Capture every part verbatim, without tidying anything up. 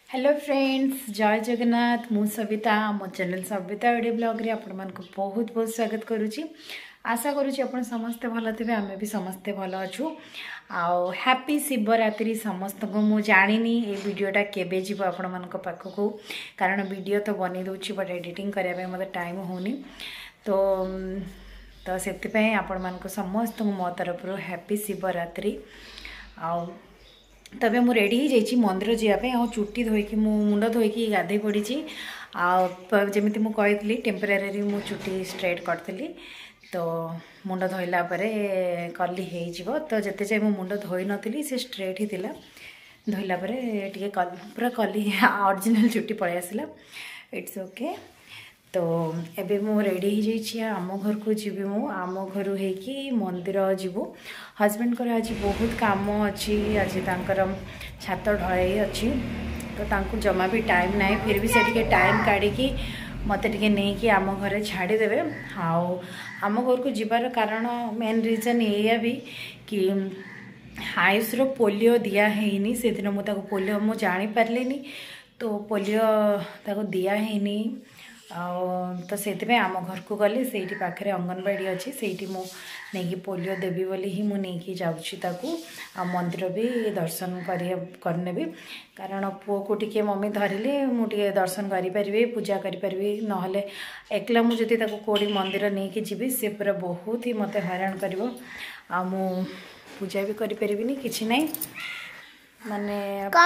Hello friends, जय जगन्नाथ। मु सविता मो चैनल सविता ओडी ब्लॉग रे आपण मानको बहुत बहुत स्वागत करूची। आशा करूची आपण समस्ते भल थे, आम भी समस्ते भल अच्छु। आउ हैप्पी शिवरात्रि समस्त को। मु जानिनी ए वीडियोटा केबे जीव आपण मानक पाखकू, कारण वीडियो तो बनी दउची बट एडिटिंग करिया पे मते टाइम होनी। तो तो सेति पे आपण मानको समस्त मो तरफ हैप्पी शिवरात्रि। आउ तबे मु रेडी हो जाइए मंदिर जावाई। आ चुट्टी धोईकी मु मुंड धोईकी गाधे पड़ी। आमती मुझे टेम्परेरी मु चुट्टी स्ट्रेट करी। तो मुंड धोइला कली हो तो जिते जाए मु मुंड धोई नी से स्ट्रेट ही थिला। धोइला टे पूरा कली ओरिजिनल चुट्टी पलि आसला। It's okay. तो एबे मु रेडी हो जाइए आम घर को जीवी। मु आम घर होगी मंदिर जीवु। हजबैंड को आज बहुत काम अच्छी। आज तांकर छात ढलाई अच्छी तो तांको जमा भी टाइम ना, फिर भी से टाइम काढ़ी मत नहीं आम घर छाड़ीदेवे। आउ आम घर को जीवार कारण मेन रीजन ये भी कि आयुष रो पोलियो दिया है। से दिन मुझे पोलियो मु जानी पार्लिनी। तो पोलियो ताको दिया है तो से आम घर को गली से पाखे अंगनवाड़ी अच्छी से मुझे पोलियो देवी बोली ही मुझे जाऊँगी। आ मंदिर भी दर्शन करने भी कारण पुओ को टिके मम्मी धरले मुझे दर्शन करी पूजा करी। नहले एकला मुझे कौड़ी मंदिर नहीं कि जीवी से पूरा बहुत ही मत हैरान कर पूजा भी करी किसी ना माने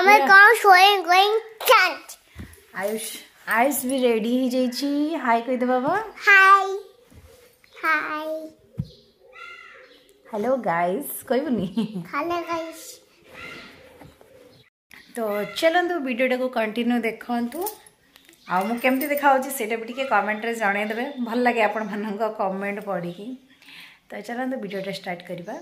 आयुष आयुष भी रेडी हो जाइए। हाय कह दे बाबा। हाय हाय हेलो गाइस कहबनी। Hello guys. तो चलतु वीडियोटा को कंटिन्यू देखु। आ मु केमती देखा से भी कमेंट रे जनईदे। भल लगे आपण मान कमेंट पढ़ी। तो चलतु वीडियोटा स्टार्ट करवा।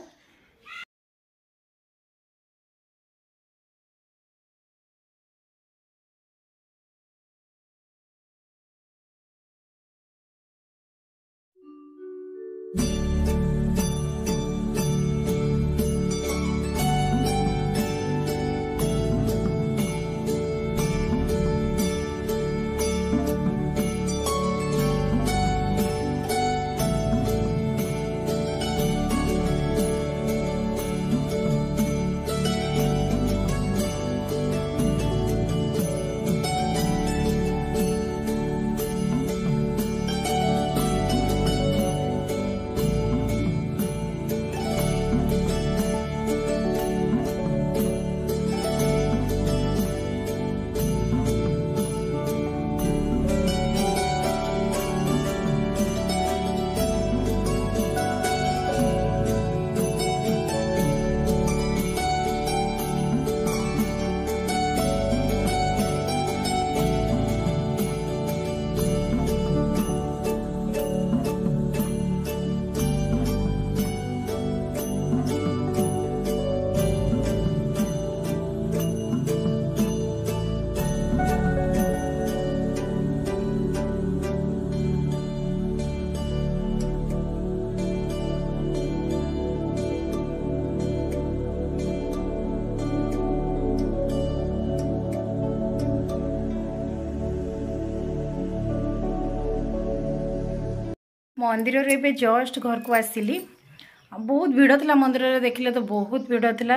मंदिर रे जस्ट घर को आसिली। बहुत भिड़ था मंदिर रे। देखिले तो बहुत भिड़ था।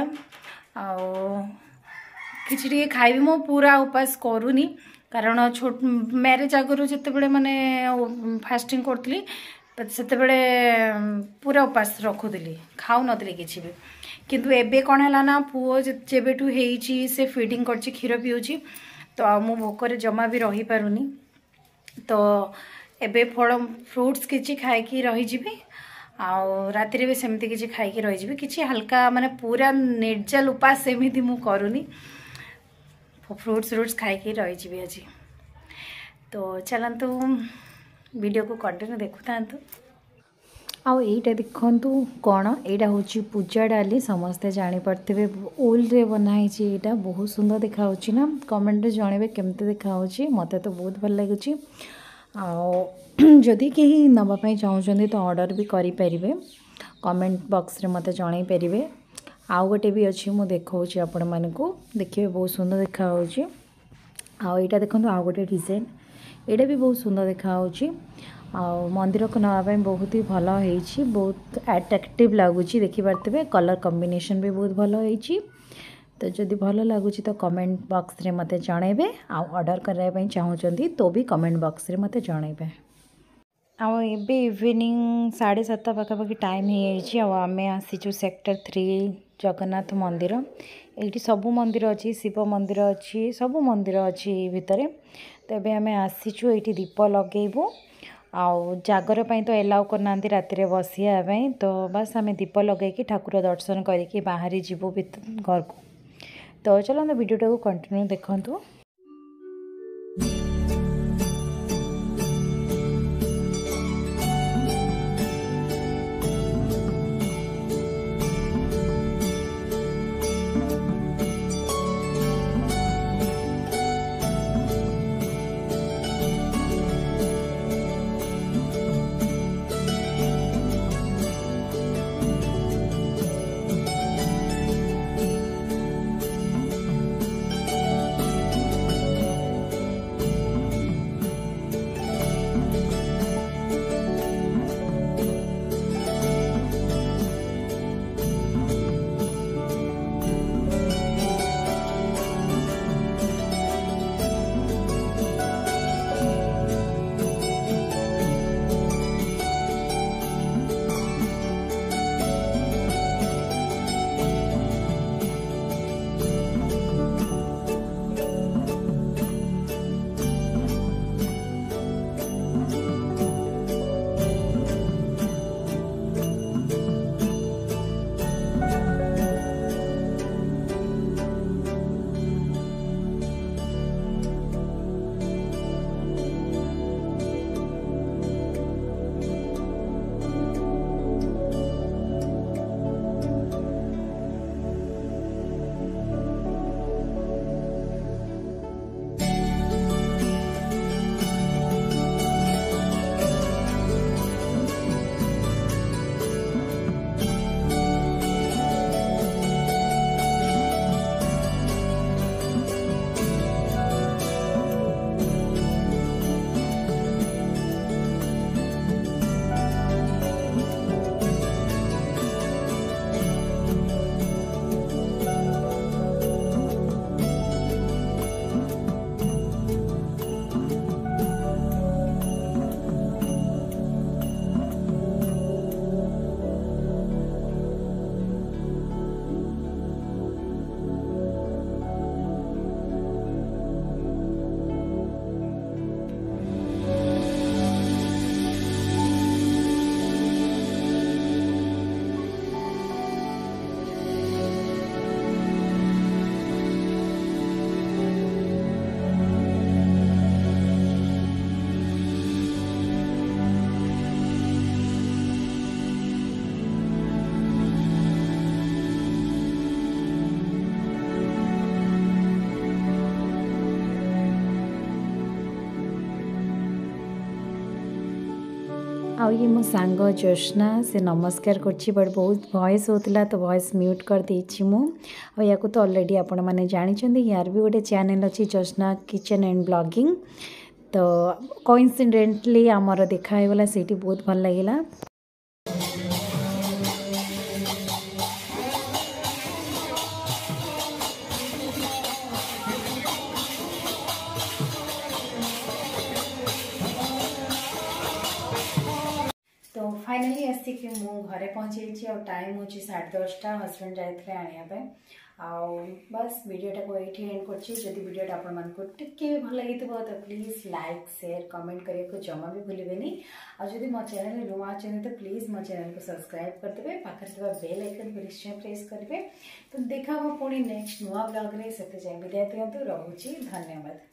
कि खाइबी मो पूरा उपास करूनी कारण छोट मैरेज आगुरी जिते माने फास्टिंग करी से पूरा उपास रखुली खाऊ नी कि भी। किंतु एबे कौन है ना पुओ जेबेठू होइची से फीडिंग कर क्षीर पीऊँगी तो आ मु भोकर जमा भी रही पारुनी। तो एबे फल फ्रुट्स किसी खाई रही। आउ राति भी सेमती किसी खाई रही किसी हल्का माने पूरा निर्जल उपास सेमती मु करूनी। फ्रुट्स फ्रुट्स खाई रही आज। तो चलतु वीडियो को कंटिन्यू देखु था। आउ एटा देखंतु कौन एटा होची पूजा डाली। समस्ते जानी पड़ते ओल रे बनाई। एटा बहुत सुंदर देखा ना। कमेंट रे जणेबे केमते देखा मते तो बहुत भल लगुची। जदि कहीं नापाई चाहते तो ऑर्डर भी करें। कमेंट बॉक्स रे मते जणाई पारे। आउ गोटे भी अच्छी मुझे देखा आपण मानक देखिए बहुत सुंदर देखा। आउ यहाँ देखो आउ गोटे डिजाइन यहाँ भी बहुत सुंदर देखा मंदिर को नापी बहुत ही भल हो बहुत अट्रैक्टिव लगुच देखिपे कलर कॉम्बिनेशन भी बहुत भल हो तो जदि भल लगुच तो कमेंट बॉक्स रे मते जनइबे ऑर्डर करने चाहूँगी तो भी कमेंट बॉक्स रे मते जनइबे। आउ एबे इवनिंग साढ़े सात पाखापाखि टाइम हो आम आसीचु सेक्टर थ्री जगन्नाथ मंदिर ये सबू मंदिर अच्छी शिव मंदिर अच्छी सबू मंदिर अच्छी भितर तो ये आम आसीचु ये दीप लगेबू आउ जागर पाई तो एलाउ करना राति बसिया तो बस आम दीप लगे ठाकुर दर्शन करके बाहरी जीवु घर को तो चलो वीडियोटा को कंटिन्यू देखंतु। आउ ये मो सांग ज्योत्ना से नमस्कार करछि बट बहुत वॉइस होतला तो वॉइस म्यूट कर देछि मु आ या को तो ऑलरेडी आपण माने जानि छथि यार भी गोटे चैनल अछि ज्योत्ना किचन एंड ब्लॉगिंग तो कोइंसिडेंटली हमर देखा हे वाला सेठी बहुत भल लागिला। तो फाइनली आसिक मु घरे पहुँची और टाइम हो साढ़े दसटा हजबैंड जाते आने आउ बस वीडियोटा को ये एंड कर वीडियोटा आपको टिके भी भल लगी तो प्लीज लाइक शेयर कमेंट करने को जमा भी भूलें आदि मो चैनल नुआ अच्छे तो प्लीज मो चैनल को सब्सक्राइब करदे पाखे बेल आइकन को निश्चय प्रेस करेंगे। तो देखा पुणी नेक्स्ट नुआ ब्लॉग रे से विदाय दिंतु रोचे धन्यवाद।